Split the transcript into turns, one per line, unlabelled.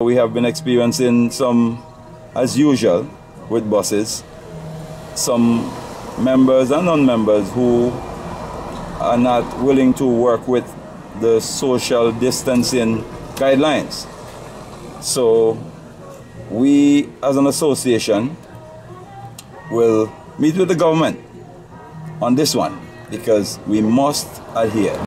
We have been experiencing some, as usual, with buses, some members and non-members who are not willing to work with the social distancing guidelines. So we, as an association, will meet with the government on this one because we must adhere.